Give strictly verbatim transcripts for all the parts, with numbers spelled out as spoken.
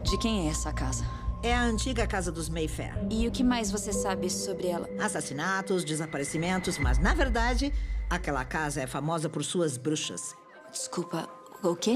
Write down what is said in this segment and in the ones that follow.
De quem é essa casa? É a antiga casa dos Mayfair. E o que mais você sabe sobre ela? Assassinatos, desaparecimentos, mas na verdade, aquela casa é famosa por suas bruxas. Desculpa, o quê?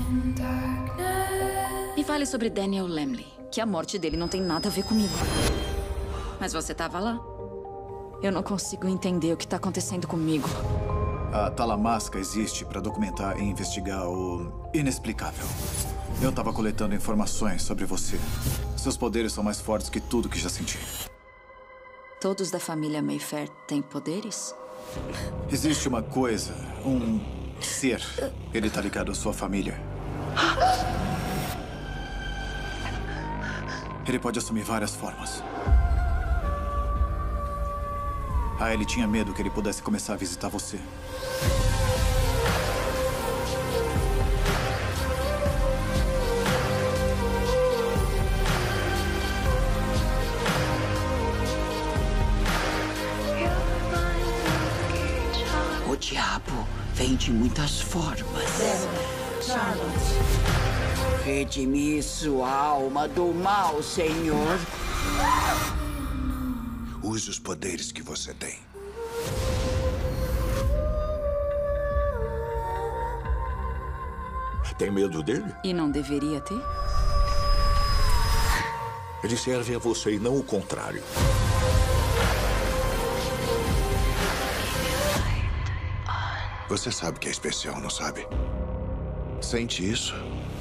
Me fale sobre Daniel Lamley, que a morte dele não tem nada a ver comigo. Mas você tava lá? Eu não consigo entender o que tá acontecendo comigo. A Talamasca existe para documentar e investigar o inexplicável. Eu tava coletando informações sobre você. Seus poderes são mais fortes que tudo que já senti. Todos da família Mayfair têm poderes? Existe uma coisa, um ser. Ele tá ligado à sua família. Ele pode assumir várias formas. A Ellie tinha medo que ele pudesse começar a visitar você. O diabo vem de muitas formas. Charlotte. Redimir sua alma do mal, Senhor. Use os poderes que você tem. Tem medo dele? E não deveria ter? Ele serve a você e não o contrário. Você sabe que é especial, não sabe? Sente isso?